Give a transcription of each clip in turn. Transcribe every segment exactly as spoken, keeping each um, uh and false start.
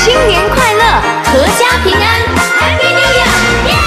新年快乐，阖家平安 ，Happy New Year！ 耶！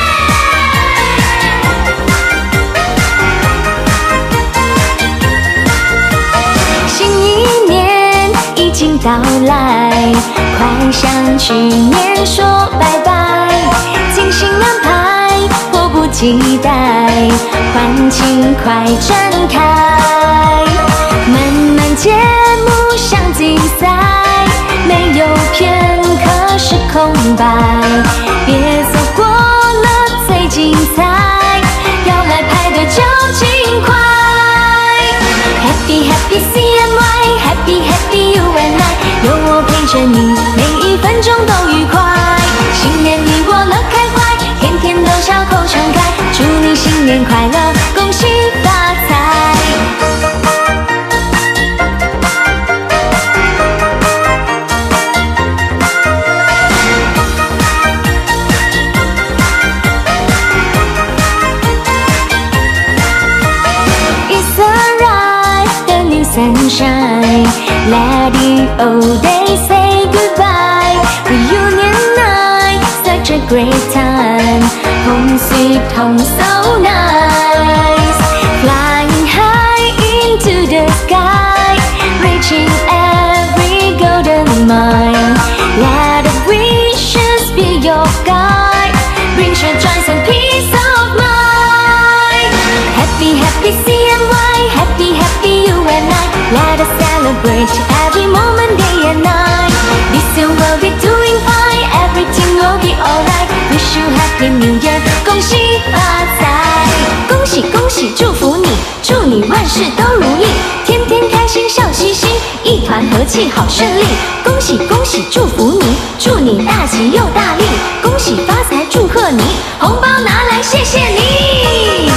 新一年已经到来，快向去年说拜拜，精心安排，迫不及待，欢庆快展开，漫漫节目像竞赛，没有片刻是空白，别错过了最精彩，要来排队就尽快。Happy Happy C N Y，Happy Happy You and I， 有我陪着你，每一分钟都愉快。新年你我乐开怀，天天都笑口常开，祝你新年快乐，恭喜发财。Sunshine, let it all day say goodbye. Reunion night, such a great time. Home sweet home, so nice. Flying high into the sky, reaching every golden mine. Let the wishes be your guide, bring your joys and peace of mind. Happy, happy C N Y, happy, happy you and I. Let us celebrate every moment, day and night. This year we'll be doing fine, everything will be alright. Wish you happy New Year， 恭喜发财！恭喜恭喜，祝福你，祝你万事都如意，天天开心笑嘻嘻，一团和气好顺利。恭喜恭喜，祝福你，祝你大吉又大利，恭喜发财，祝贺你，红包拿来谢谢你。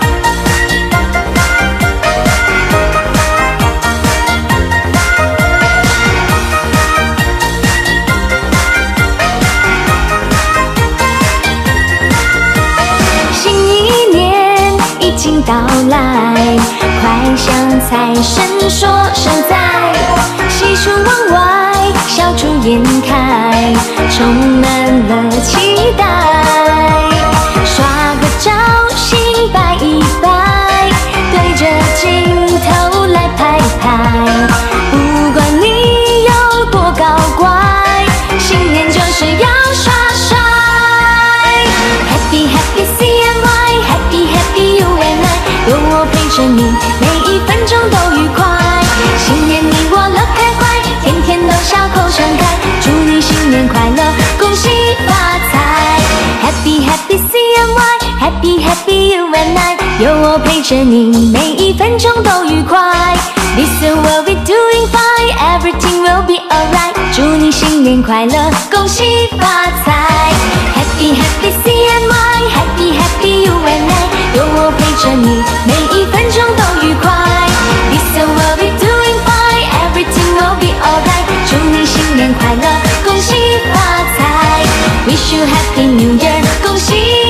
到来，快向财神说声在，喜出望外，笑逐颜开，充满了期待。刷个照，心摆一摆，对着镜头来拍拍。不管你有多搞怪，新年就是要耍帅。Happy Happy C N Y，Happy Happy You and I。有我陪着你，每一分钟都愉快。新年你我乐开怀，天天都笑口常开，祝你新年快乐，恭喜发财。Happy Happy C N Y，Happy Happy You and I， 有我陪着你，每一分钟都愉快。This year we'll be doing fine, everything will be alright， 祝你新年快乐，恭喜发财。Happy Happy C N Y，Happy Happy You and I， 有我陪着你，每一分钟都愉快。This year we'll be doing fine, everything will be alright， 祝你新年快乐，恭喜发财。Wish you happy New Year， 恭喜。